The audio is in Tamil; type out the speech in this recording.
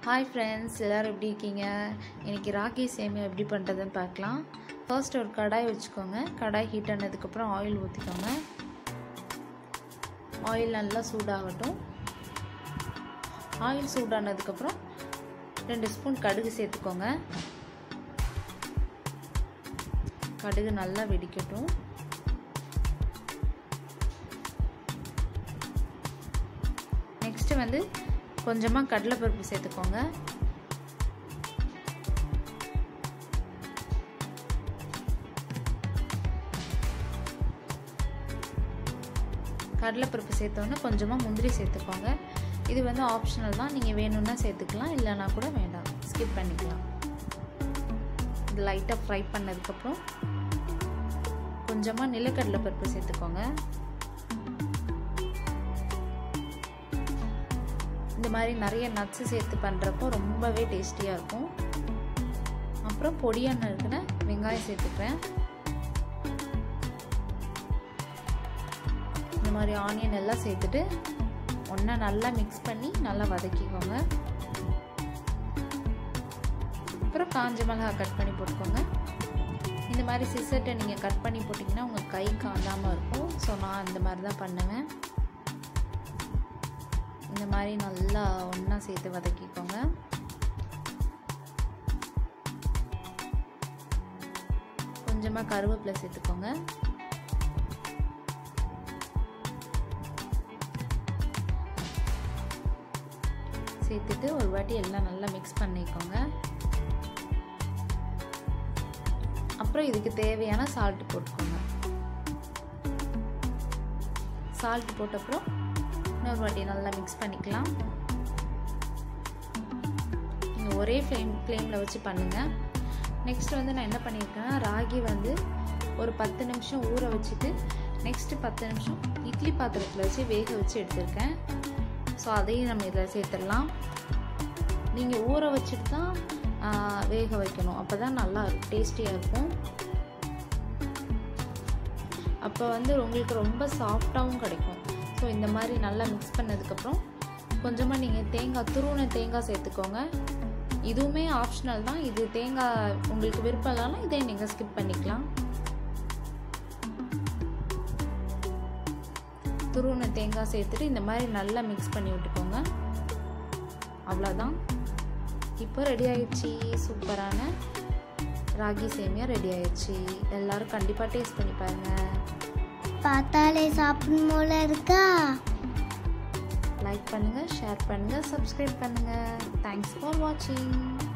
Hi friends, எல்லாரும் எப்படி இருக்கீங்க? இன்னைக்கு ராகி சேமியா எப்படி பண்றதுன்னு பார்க்கலாம். ஃபர்ஸ்ட் ஒரு கடாய் வச்சுக்கோங்க. கடாய் ஹீட் ஆனதுக்கு அப்புறம் ஆயில் ஊத்திக்கோங்க. ஆயில் நல்லா சூடாகட்டும். ஆயில் சூடானதுக்கு அப்புறம் 2 ஸ்பூன் கடுகு சேர்த்துக்கோங்க. கடுகு நல்லா வெடிக்கட்டும். நெக்ஸ்ட் வந்து கொஞ்சமா கடலை பருப்பு சேர்த்துக்கோங்க. கடலை பருப்பு சேர்த்தோன்னா கொஞ்சமா முந்திரி சேர்த்துக்கோங்க. இது வந்து ஆப்ஷனல் தான், நீங்க வேணும்னா சேர்த்துக்கலாம், இல்லைனா கூட வேண்டாம், ஸ்கிப் பண்ணிக்கலாம். இது லைட்டா ஃப்ரை பண்ணதுக்கு அப்புறம் கொஞ்சமா நிலக்கடலை பருப்பு சேர்த்துக்கோங்க. இந்த மாதிரி நிறைய நட்ஸ் சேர்த்து பண்ணுறப்போ ரொம்பவே டேஸ்டியாக இருக்கும். அப்புறம் பொடியாக நறுக்கின வெங்காயம் சேர்த்துக்கிறேன். இந்த மாதிரி ஆனியன் எல்லாம் சேர்த்துட்டு ஒன்றா நல்லா மிக்ஸ் பண்ணி நல்லா வதக்கிக்கோங்க. அப்புறம் காஞ்ச மிளகாய் கட் பண்ணி போட்டுக்கோங்க. இந்த மாதிரி சிசர்ட்டை நீங்கள் கட் பண்ணி போட்டிங்கன்னா உங்கள் கை காண்டாமல் இருக்கும். ஸோ நான் இந்த மாதிரி தான் பண்ணுவேன். இந்த மாதிரி நல்லா ஒன்றா சேர்த்து வதக்கிக்கோங்க. கொஞ்சமாக கருவேப்பிலை சேர்த்துக்கோங்க. சேர்த்துட்டு ஒரு வாட்டி எல்லாம் நல்லா மிக்ஸ் பண்ணிக்கோங்க. அப்புறம் இதுக்கு தேவையான சால்ட் போட்டுக்கோங்க. சால்ட் போட்ட அப்புறம் இன்னொரு வாட்டி நல்லா மிக்ஸ் பண்ணிக்கலாம். நீங்கள் ஒரே ஃப்ளேமில் வச்சு பண்ணுங்கள். நெக்ஸ்ட் வந்து நான் என்ன பண்ணியிருக்கேன்னா, ராகி வந்து ஒரு 10 நிமிஷம் ஊற வச்சுட்டு நெக்ஸ்ட்டு 10 நிமிஷம் இட்லி பாத்திரத்தில் வச்சு வேக வச்சு எடுத்திருக்கேன். ஸோ அதையும் நம்ம இதில் சேர்த்துடலாம். நீங்கள் ஊற வச்சுட்டு தான் வேக வைக்கணும், அப்போ தான் நல்லா டேஸ்டியாக இருக்கும். அப்போ வந்து உங்களுக்கு ரொம்ப சாஃப்டாகவும் கிடைக்கும். ஸோ இந்த மாதிரி நல்லா மிக்ஸ் பண்ணதுக்கப்புறம் கொஞ்சமாக நீங்கள் துருவின தேங்காய் சேர்த்துக்கோங்க. இதுவுமே ஆப்ஷனல் தான். இது தேங்காய் உங்களுக்கு விருப்பம் இல்லைனா இதை நீங்கள் ஸ்கிப் பண்ணிக்கலாம். துருவின தேங்காய் சேர்த்துட்டு இந்த மாதிரி நல்லா மிக்ஸ் பண்ணி விட்டுக்கோங்க. அவ்வளோதான், இப்போ ரெடி ஆயிடுச்சு. சூப்பரான ராகி சேமியா ரெடி ஆயிடுச்சு. எல்லாரும் கண்டிப்பாக டேஸ்ட் பண்ணி பாருங்கள். பார்த்தாலே சாப்பிடும் போல இருக்கா? லைக் பண்ணுங்க, ஷேர் பண்ணுங்க, சப்ஸ்கிரைப் பண்ணுங்க. தேங்க்ஸ் ஃபார் வாட்சிங்.